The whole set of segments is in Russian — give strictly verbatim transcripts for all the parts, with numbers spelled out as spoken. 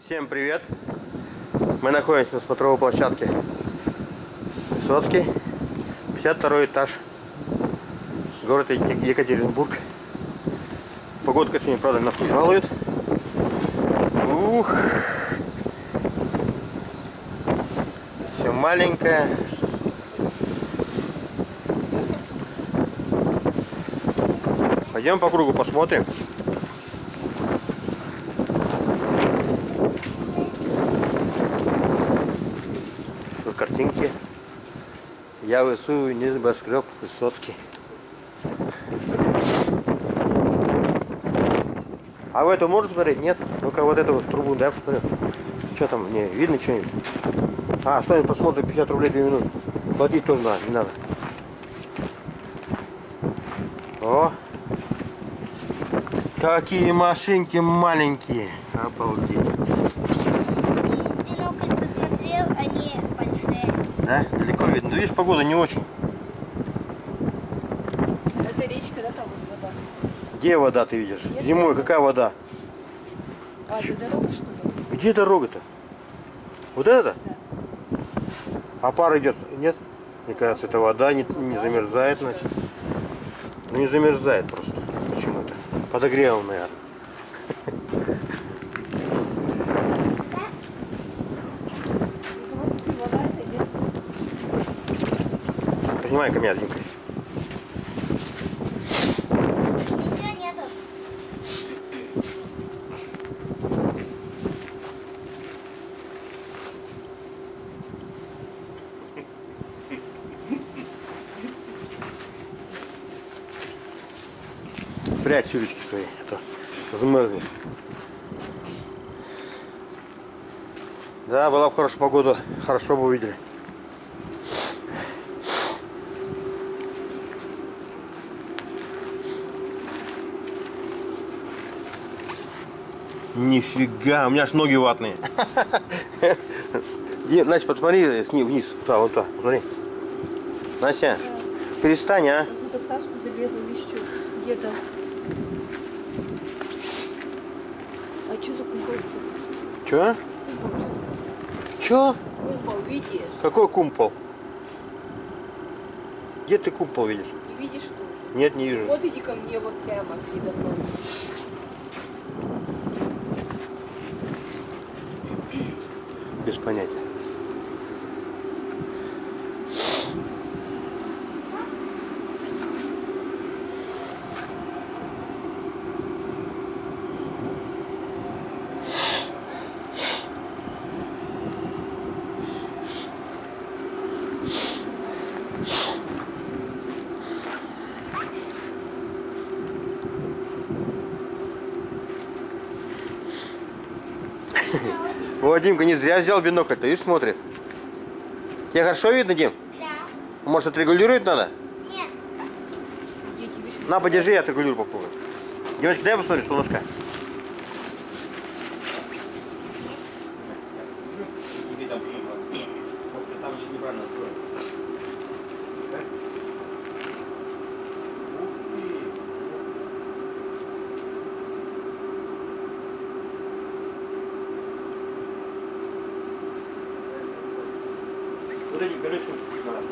Всем привет! Мы находимся на смотровой площадке Высоцкий, пятьдесят второй этаж, город Екатеринбург. Погодка сегодня, правда, нас не жалует. Ух! Все маленькое. Пойдем по кругу посмотрим. Картинки. Я рисую небоскреб Высоцкий. А в эту можно смотреть? Нет? Ну-ка вот эту вот трубу, да, посмотрю. Что там? Не, видно что-нибудь? А, стоит посмотрим, пятьдесят рублей две минуты. Платить тоже надо, не надо. О! Какие машинки маленькие. Обалдеть. Да? Далеко видно. Ну, видишь, погода не очень. Это речка, да, там вода? Где вода ты видишь? Нет, зимой нет. Какая вода? А, это дорога, что ли? Где дорога-то? Вот это? Да. А пар идет? Нет? Мне кажется, это вода не, не замерзает, значит. Ну не замерзает просто. Почему-то. Подогревом, наверное. Поднимай-ка меня, Димка. Ничего нету. Прячь чурочки свои, а то замерзнет. Да, была бы хорошая погода, хорошо бы увидели. Нифига, у меня аж ноги ватные. Настя, посмотри вниз, туда, вот туда, смотри. Настя, перестань, а. Какую-то таску железную лещу. Где-то. А что за кумпол? Че? Че? Кумпол видишь? Какой кумпол? Где ты кумпол видишь? Не видишь, что ли? Нет, не вижу. Вот иди ко мне вот прямо передо мной. Без понятия. О, Димка, не зря взял бинокль-то и смотрит. Тебе хорошо видно, Дим? Да. Может, отрегулировать надо? Нет. На, подержи, я отрегулирую попробую. Девочка, дай посмотрю, солнышко. Вот эти колеса надо.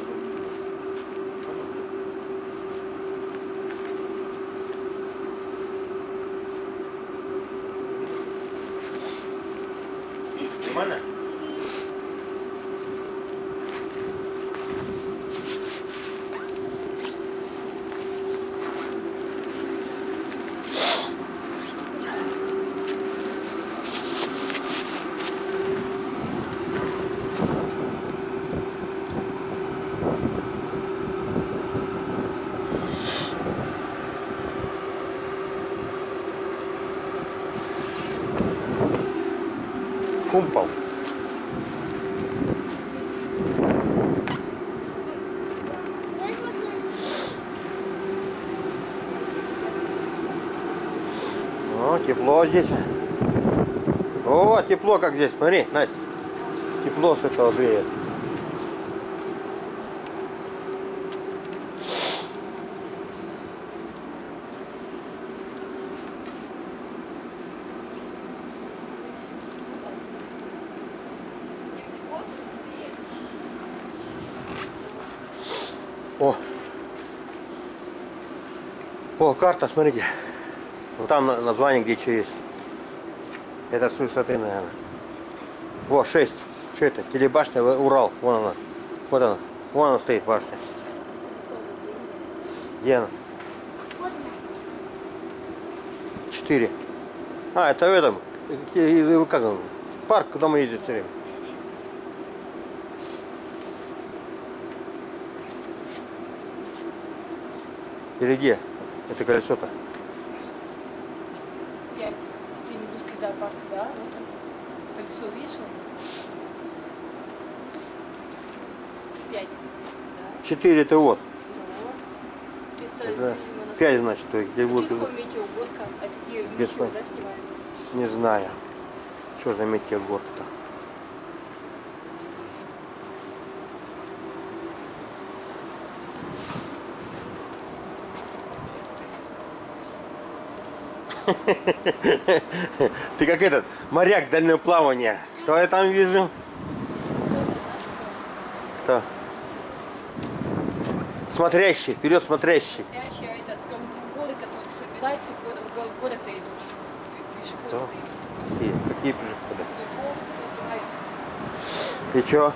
Нормально? Кумпол. О, тепло здесь. О, тепло как здесь. Смотри, Настя. Тепло с этого греет. О! О, карта, смотрите. Вот там на- название, где что есть. Это с высоты, наверное. Во, шесть. Что это? Телебашня Урал. Вон она. Вот она. Вон она стоит, башня. Где она? Вот она. Четыре. А, это в этом. э, э, Как он? Парк, куда мы ездим все время. Или где? Это колесо-то. Пять. Тынбусский зоопарк, да? Вот он. Колесо, видишь? он? Пять. Да. Четыре это вот. Ну, триста Это монастырь. пять, значит, то есть, где А будет. что такое метеогорка? Это где Без метео, слов. да, снимают? Не знаю. Что за метеогорка-то? Ты как этот моряк дальнего плавания. Что я там вижу? Ну, это наш Кто? Смотрящий, вперед смотрящий. смотрящий, а этот как в горы, которые собираются, в горы- в горы- в горы-то идут. Пе- Пешеходы-то идут. Какие, какие пешеходы? Далеко, забывают. И чё?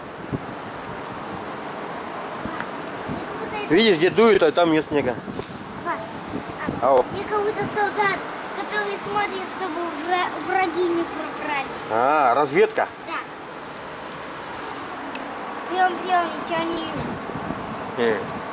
Я как будто, Видишь, где дует, а там нет снега. Пап, Ау. я как будто солдат, который смотрит, чтобы вра- враги не пробрали. А, разведка. Да. Прям, прям, ничего не вижу. Э,